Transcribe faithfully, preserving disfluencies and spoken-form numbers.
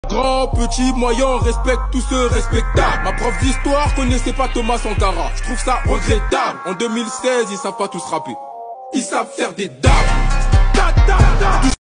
Grand, petit, moyen, respecte tous ceux respectables. Ma prof d'histoire connaissait pas Thomas Sankara. Je trouve ça regrettable. En deux mille seize, ils savent pas tous rapper. Ils savent faire des dames.